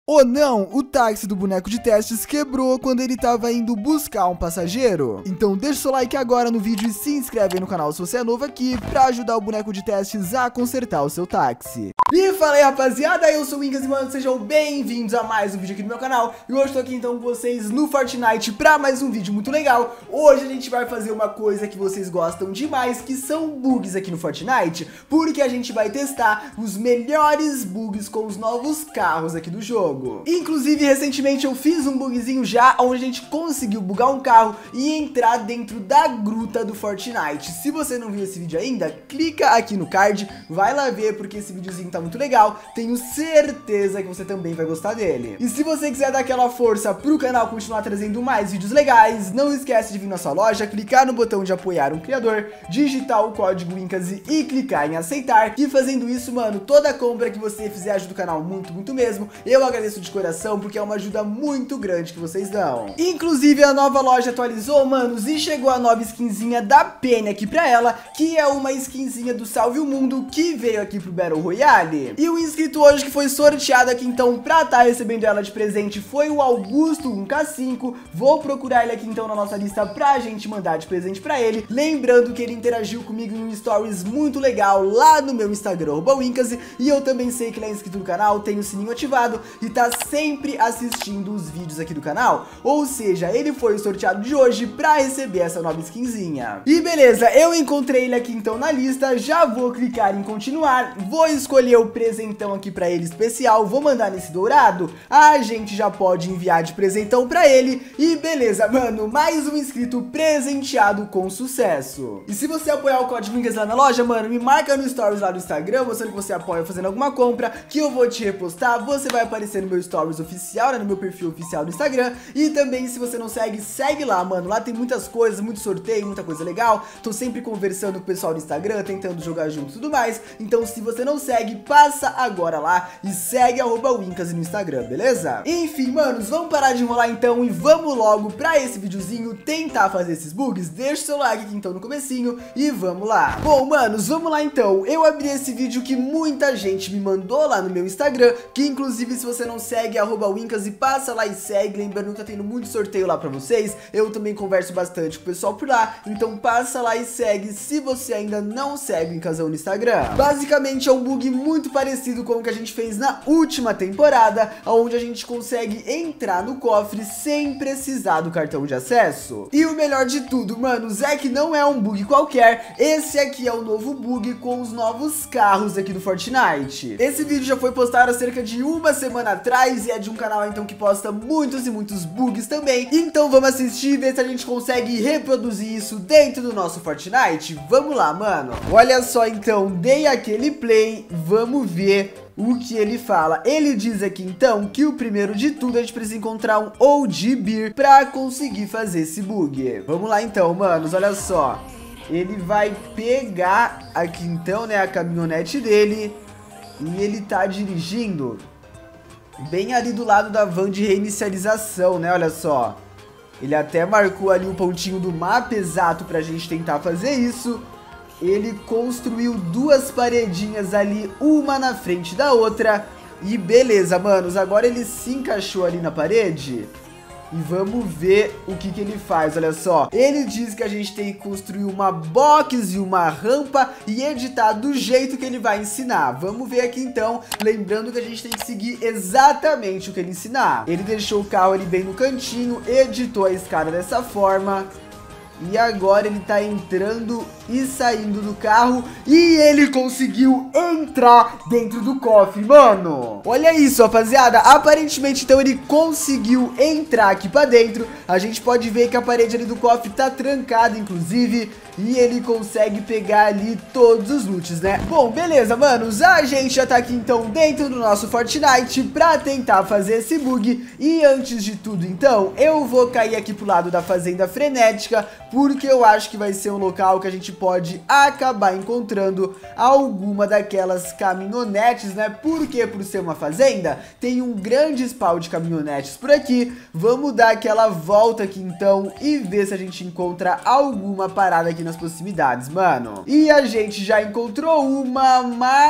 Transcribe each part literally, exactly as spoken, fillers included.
Ou não, o táxi do boneco de testes quebrou quando ele tava indo buscar um passageiro. Então deixa o seu like agora no vídeo e se inscreve aí no canal se você é novo aqui pra ajudar o boneco de testes a consertar o seu táxi. E fala aí, rapaziada, eu sou o Incas e mano, sejam bem-vindos a mais um vídeo aqui no meu canal. E hoje tô aqui então com vocês no Fortnite pra mais um vídeo muito legal. Hoje a gente vai fazer uma coisa que vocês gostam demais, que são bugs aqui no Fortnite, porque a gente vai testar os melhores bugs com os novos carros aqui do jogo. Inclusive, recentemente eu fiz um bugzinho já, onde a gente conseguiu bugar um carro e entrar dentro da gruta do Fortnite. Se você não viu esse vídeo ainda, clica aqui no card, vai lá ver, porque esse videozinho tá muito legal. Tenho certeza que você também vai gostar dele. E se você quiser dar aquela força pro canal continuar trazendo mais vídeos legais, não esquece de vir na sua loja, clicar no botão de apoiar um criador, digitar o código Incas e clicar em aceitar. E fazendo isso, mano, toda compra que você fizer ajuda o canal muito, muito mesmo. Eu agradeço de coração, porque é uma ajuda muito grande que vocês dão. Inclusive, a nova loja atualizou, manos, e chegou a nova skinzinha da Penny aqui pra ela, que é uma skinzinha do Salve o Mundo, que veio aqui pro Battle Royale. E o inscrito hoje que foi sorteado aqui, então, pra tá recebendo ela de presente, foi o Augusto um K cinco. Vou procurar ele aqui, então, na nossa lista pra gente mandar de presente pra ele. Lembrando que ele interagiu comigo em um stories muito legal lá no meu Instagram, arroba Incas, e eu também sei que ele é inscrito no canal, tem o sininho ativado e tá sempre assistindo os vídeos aqui do canal, ou seja, ele foi o sorteado de hoje pra receber essa nova skinzinha. E beleza, eu encontrei ele aqui então na lista, já vou clicar em continuar, vou escolher o presentão aqui pra ele especial, vou mandar nesse dourado, a gente já pode enviar de presentão pra ele, e beleza, mano, mais um inscrito presenteado com sucesso. E se você apoiar o código Incas lá na loja, mano, me marca no stories lá do Instagram, mostrando que você apoia fazendo alguma compra, que eu vou te repostar, você vai aparecer no meu stories oficial, né, no meu perfil oficial do Instagram. E também, se você não segue, segue lá, mano. Lá tem muitas coisas, muito sorteio, muita coisa legal. Tô sempre conversando com o pessoal do Instagram, tentando jogar junto e tudo mais. Então, se você não segue, passa agora lá e segue arroba Incas no Instagram, beleza? Enfim, manos, vamos parar de enrolar então e vamos logo pra esse videozinho tentar fazer esses bugs. Deixa o seu like aqui então no comecinho e vamos lá. Bom, manos, vamos lá então. Eu abri esse vídeo que muita gente me mandou lá no meu Instagram, que inclusive, se você não segue, arroba Incas e passa lá e segue, lembrando que tá tendo muito sorteio lá pra vocês, eu também converso bastante com o pessoal por lá, então passa lá e segue se você ainda não segue o Incasão no Instagram. Basicamente é um bug muito parecido com o que a gente fez na última temporada, onde a gente consegue entrar no cofre sem precisar do cartão de acesso. E o melhor de tudo, manos, é que não é um bug qualquer, esse aqui é o novo bug com os novos carros aqui do Fortnite. Esse vídeo já foi postado há cerca de uma semana atrás e é de um canal então que posta muitos e muitos bugs também. Então vamos assistir e ver se a gente consegue reproduzir isso dentro do nosso Fortnite. Vamos lá, mano. Olha só então, dei aquele play, vamos ver o que ele fala. Ele diz aqui então que o primeiro de tudo a gente precisa encontrar um O G Beer pra conseguir fazer esse bug. Vamos lá então, manos, olha só. Ele vai pegar aqui então, né, a caminhonete dele e ele tá dirigindo bem ali do lado da van de reinicialização, né? Olha só. Ele até marcou ali o pontinho do mapa exato pra gente tentar fazer isso. Ele construiu duas paredinhas ali, uma na frente da outra. E beleza, manos. Agora ele se encaixou ali na parede. E vamos ver o que que ele faz, olha só. Ele diz que a gente tem que construir uma box e uma rampa e editar do jeito que ele vai ensinar. Vamos ver aqui então, lembrando que a gente tem que seguir exatamente o que ele ensinar. Ele deixou o carro ali bem no cantinho, editou a escada dessa forma. E agora ele tá entrando e saindo do carro e ele conseguiu entrar dentro do cofre, mano. Olha isso, rapaziada. Aparentemente, então, ele conseguiu entrar aqui pra dentro. A gente pode ver que a parede ali do cofre tá trancada, inclusive. E ele consegue pegar ali todos os loots, né? Bom, beleza, manos. A gente já tá aqui, então, dentro do nosso Fortnite pra tentar fazer esse bug. E antes de tudo, então, eu vou cair aqui pro lado da Fazenda Frenética, porque eu acho que vai ser um local que a gente pode acabar encontrando alguma daquelas caminhonetes, né? Porque por ser uma fazenda, tem um grande spawn de caminhonetes por aqui. Vamos dar aquela volta aqui então e ver se a gente encontra alguma parada aqui na nas proximidades, mano. E a gente já encontrou uma,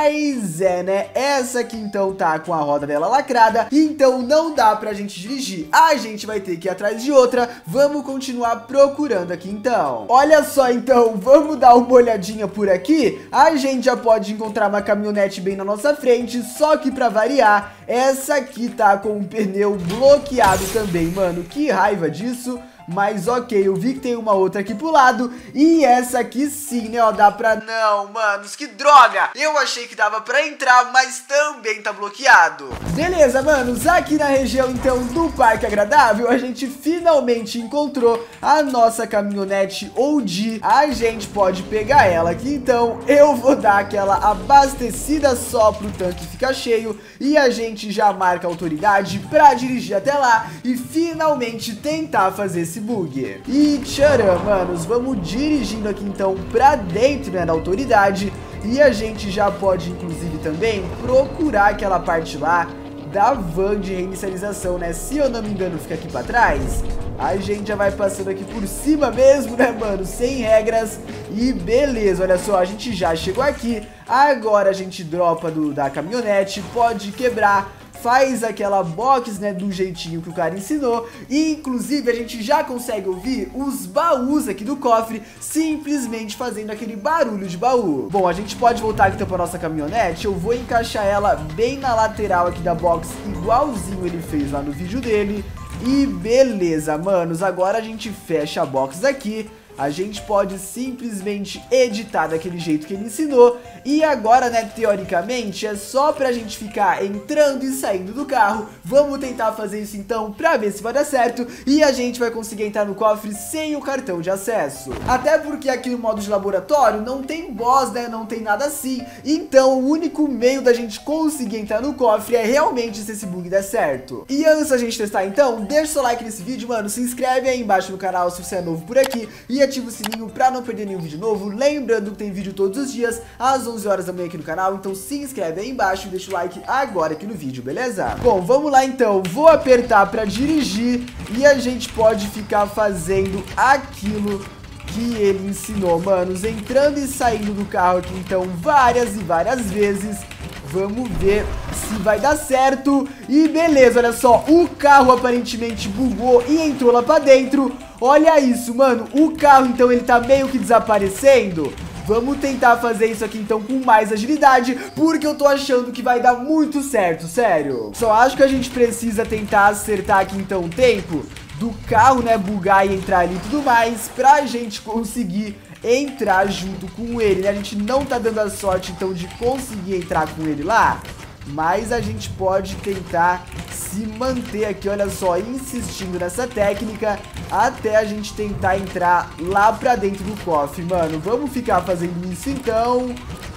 mas é, né? Essa aqui então tá com a roda dela lacrada, então não dá pra gente dirigir. A gente vai ter que ir atrás de outra. Vamos continuar procurando aqui então. Olha só então, vamos dar uma olhadinha por aqui. A gente já pode encontrar uma caminhonete bem na nossa frente, só que pra variar, essa aqui tá com o pneu bloqueado também, mano. Que raiva disso. Mas ok, eu vi que tem uma outra aqui pro lado. E essa aqui sim, né, ó, dá pra... Não, manos, que droga. Eu achei que dava pra entrar, mas também tá bloqueado. Beleza, manos, aqui na região, então, do Parque Agradável, a gente finalmente encontrou a nossa caminhonete Audi. A gente pode pegar ela aqui, então eu vou dar aquela abastecida só pro tanque ficar cheio. E a gente já marca a autoridade pra dirigir até lá e finalmente tentar fazer esse bug. E tcharam, manos, vamos dirigindo aqui então pra dentro, né, da autoridade. E a gente já pode inclusive também procurar aquela parte lá da van de reinicialização, né? Se eu não me engano fica aqui pra trás. A gente já vai passando aqui por cima mesmo, né, mano? Sem regras. E beleza, olha só, a gente já chegou aqui. Agora a gente dropa do, da caminhonete, pode quebrar, faz aquela box, né, do jeitinho que o cara ensinou. E inclusive a gente já consegue ouvir os baús aqui do cofre simplesmente fazendo aquele barulho de baú. Bom, a gente pode voltar aqui então pra nossa caminhonete. Eu vou encaixar ela bem na lateral aqui da box, igualzinho ele fez lá no vídeo dele. E beleza, manos, agora a gente fecha a box aqui. A gente pode simplesmente editar daquele jeito que ele ensinou. E agora, né, teoricamente, é só pra gente ficar entrando e saindo do carro. Vamos tentar fazer isso então pra ver se vai dar certo. E a gente vai conseguir entrar no cofre sem o cartão de acesso. Até porque aqui no modo de laboratório não tem boss, né, não tem nada assim. Então o único meio da gente conseguir entrar no cofre é realmente se esse bug der certo. E antes da gente testar então, deixa o seu like nesse vídeo, mano. Se inscreve aí embaixo no canal se você é novo por aqui. E ativa o sininho pra não perder nenhum vídeo novo. Lembrando que tem vídeo todos os dias às onze horas da manhã aqui no canal, então se inscreve aí embaixo e deixa o like agora aqui no vídeo, beleza? Bom, vamos lá então, vou apertar pra dirigir e a gente pode ficar fazendo aquilo que ele ensinou, manos, entrando e saindo do carro aqui então várias e várias vezes. Vamos ver se vai dar certo. E beleza, olha só, o carro aparentemente bugou e entrou lá pra dentro. Olha isso, mano, o carro então ele tá meio que desaparecendo. Vamos tentar fazer isso aqui então com mais agilidade, porque eu tô achando que vai dar muito certo, sério. Só acho que a gente precisa tentar acertar aqui então o tempo do carro, né, bugar e entrar ali e tudo mais, pra gente conseguir entrar junto com ele, né? A gente não tá dando a sorte então de conseguir entrar com ele lá, mas a gente pode tentar se manter aqui, olha só, insistindo nessa técnica até a gente tentar entrar lá pra dentro do cofre, mano. Vamos ficar fazendo isso então.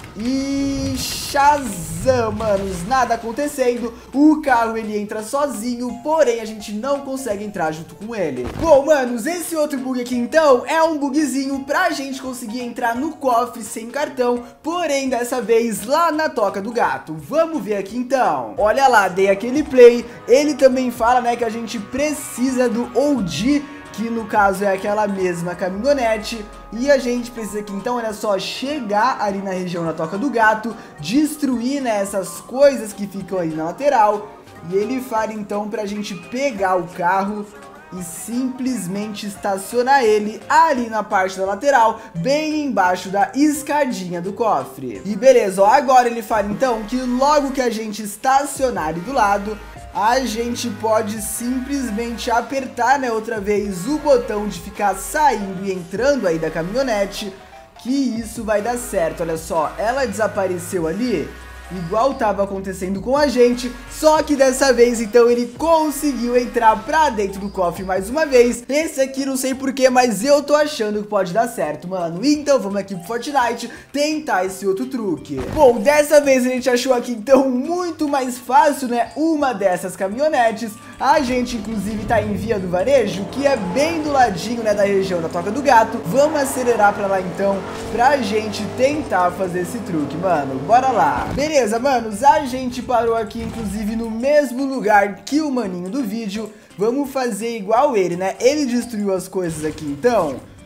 E Shazam, manos, nada acontecendo. O carro ele entra sozinho, porém a gente não consegue entrar junto com ele. Bom, manos, esse outro bug aqui então é um bugzinho pra gente conseguir entrar no cofre sem cartão, porém dessa vez lá na Toca do Gato. Vamos ver aqui então. Olha lá, dei aquele play. Ele também fala, né, que a gente precisa do Audi, que no caso é aquela mesma caminhonete. E a gente precisa aqui então, olha só, chegar ali na região da Toca do Gato, destruir, né, essas coisas que ficam ali na lateral. E ele fala então pra gente pegar o carro e simplesmente estacionar ele ali na parte da lateral, bem embaixo da escadinha do cofre. E beleza, ó, agora ele fala então que logo que a gente estacionar ali do lado, a gente pode simplesmente apertar, né, outra vez o botão de ficar saindo e entrando aí da caminhonete, que isso vai dar certo. Olha só, ela desapareceu ali, igual tava acontecendo com a gente, só que dessa vez então ele conseguiu entrar pra dentro do cofre mais uma vez. Esse aqui não sei porquê, mas eu tô achando que pode dar certo, mano. Então vamos aqui pro Fortnite tentar esse outro truque. Bom, dessa vez a gente achou aqui então muito mais fácil, né, uma dessas caminhonetes. A gente inclusive tá em Via do Varejo, que é bem do ladinho, né, da região da Toca do Gato. Vamos acelerar pra lá então, pra gente tentar fazer esse truque, mano. Bora lá. Beleza, manos, a gente parou aqui inclusive no mesmo lugar que o maninho do vídeo. Vamos fazer igual ele, né? Ele destruiu as coisas aqui então.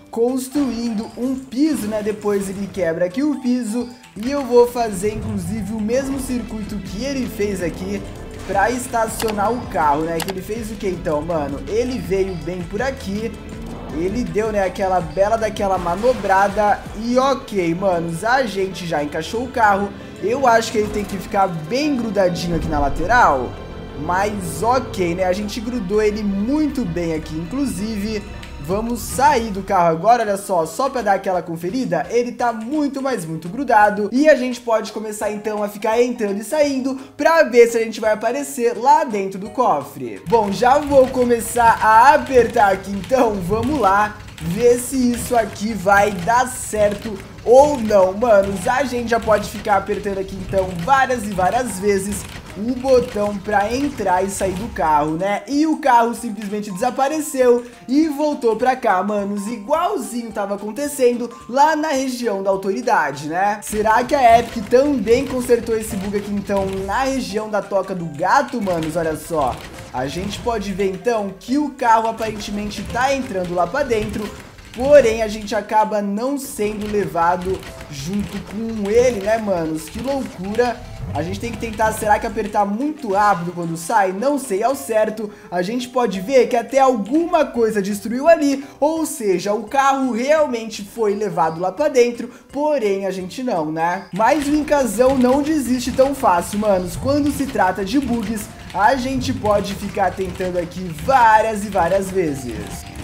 construindo um piso, né? Depois ele quebra aqui o piso e eu vou fazer inclusive o mesmo circuito que ele fez aqui pra estacionar o carro, né? Que ele fez o que então, mano? Ele veio bem por aqui, ele deu, né, aquela bela daquela manobrada e ok, manos, a gente já encaixou o carro. Eu acho que ele tem que ficar bem grudadinho aqui na lateral, mas ok, né? A gente grudou ele muito bem aqui, inclusive. Vamos sair do carro agora, olha só, só pra dar aquela conferida, ele tá muito, mas muito grudado. E a gente pode começar então a ficar entrando e saindo pra ver se a gente vai aparecer lá dentro do cofre. Bom, já vou começar a apertar aqui então, vamos lá, ver se isso aqui vai dar certo ou não, manos. A gente já pode ficar apertando aqui então várias e várias vezes o botão pra entrar e sair do carro, né? E o carro simplesmente desapareceu e voltou pra cá, manos, igualzinho tava acontecendo lá na região da autoridade, né? Será que a Epic também consertou esse bug aqui então na região da Toca do Gato, manos? Olha só, a gente pode ver então que o carro aparentemente tá entrando lá pra dentro, porém a gente acaba não sendo levado junto com ele, né, manos? Que loucura! A gente tem que tentar, será que apertar muito rápido quando sai? Não sei ao certo. A gente pode ver que até alguma coisa destruiu ali, ou seja, o carro realmente foi levado lá pra dentro, porém a gente não, né? Mas o Incazão não desiste tão fácil, manos. Quando se trata de bugs, a gente pode ficar tentando aqui várias e várias vezes.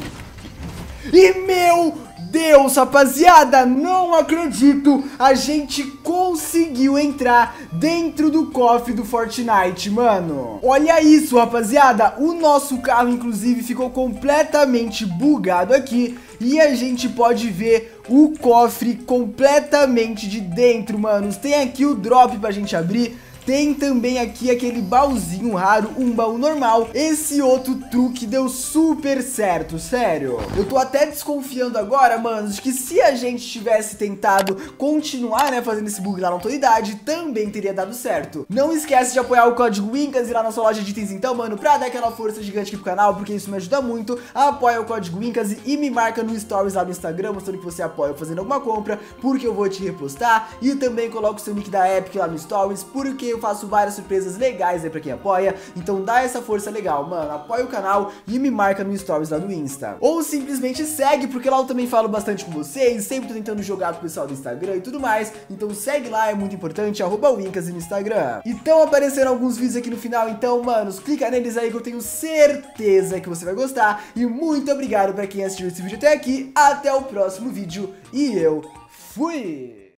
E meu Deus, rapaziada, não acredito, a gente conseguiu entrar dentro do cofre do Fortnite, mano. Olha isso, rapaziada, o nosso carro inclusive ficou completamente bugado aqui e a gente pode ver o cofre completamente de dentro, manos. Tem aqui o drop pra gente abrir. Tem também aqui aquele baúzinho raro, um baú normal. Esse outro truque deu super certo, sério. Eu tô até desconfiando agora, manos, de que se a gente tivesse tentado continuar, né, fazendo esse bug lá na autoridade, também teria dado certo. Não esquece de apoiar o código Wincas e lá na sua loja de itens então, mano, pra dar aquela força gigante aqui pro canal, porque isso me ajuda muito. Apoia o código Wincas e me marca no Stories lá no Instagram, mostrando que você apoia fazendo alguma compra, porque eu vou te repostar. E também coloca o seu nick da Epic lá no Stories, porque eu faço várias surpresas legais aí pra quem apoia. Então dá essa força legal, mano. Apoia o canal e me marca no Stories lá no Insta. Ou simplesmente segue, porque lá eu também falo bastante com vocês. Sempre tô tentando jogar com o pessoal do Instagram e tudo mais. Então segue lá, é muito importante. Arroba Wincas no Instagram. Então apareceram alguns vídeos aqui no final. Então, manos, clica neles aí que eu tenho certeza que você vai gostar. E muito obrigado pra quem assistiu esse vídeo até aqui. Até o próximo vídeo. E eu fui!